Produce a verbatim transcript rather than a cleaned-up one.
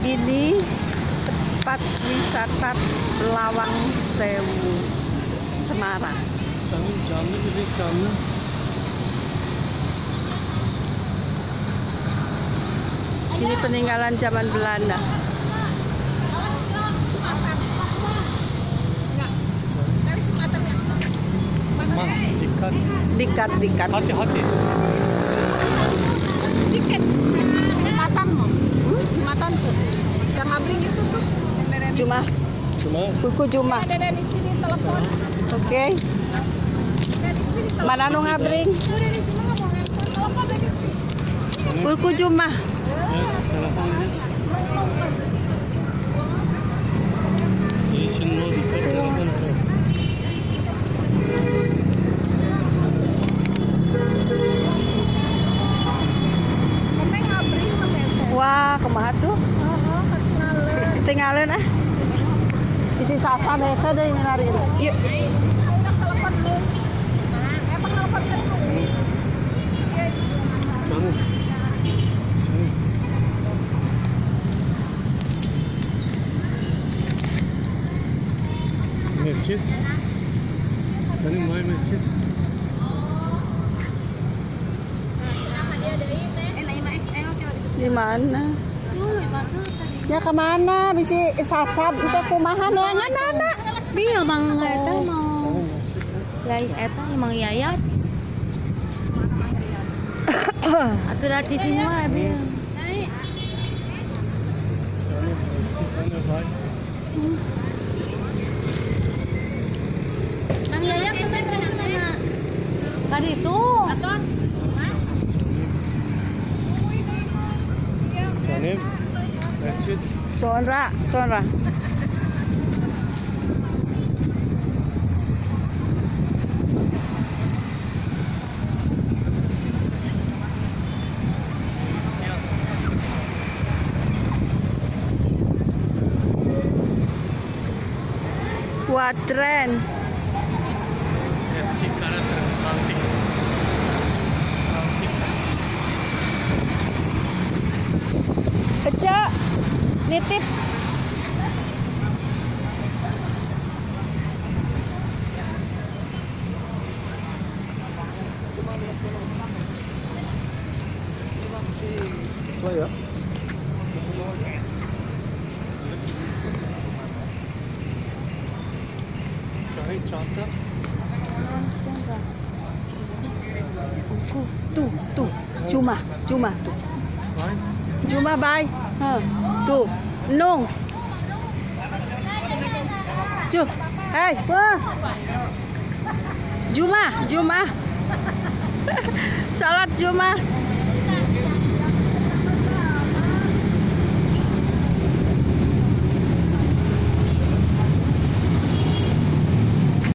Ini tempat wisata Lawang Sewu, Semarang. Jangan, jangan, ini jangan. Ini peninggalan zaman Belanda. Man, dikat. Dikat, dikat. Hati-hati. Dikit. Jembatan mau. Jembatan tuh. Yang ngabring itu tuh. Cuma, Cuma. buku cuma. Ada di sini telepon. Oke. Okay. Mana nu ngabring? Udah di sini ngomong handphone. Telepon dari sini. Buku cuma. Yes, telepon yes. Listen no, telepon. Sampai ngabring sama handphone. Wah, kumaha tuh? Oh, ketinggalan. Ketinggalan ah. Isi sasa desa deh ini lari. Yuk. Udah telepon lu. Emang telepon kan lu? Jangan. Jangan. Masjid. Jangan main masjid. Di mana? Ya kemana? Bisa sasab itu kumaha neangan anak. Iya bang, eta mau. Jangan masjid. Lai eta emang yayat. Atuh da cicing wae bil. Jangan, jangan baik. Mang yayat teh mana? Kan itu. Atos. Jangan. Masjid. Sonra, sonra. Kuadren. Eski karakter antik. Antik. Ece, nitip. Oh ya. Cari contoh. Buku. Tuh, tuh. Cuma, cuma tuh. Baik. Cuma bay. Hah. Tuh. Nung. Cuh. Hei, wah. Juma, Juma. Salat Juma.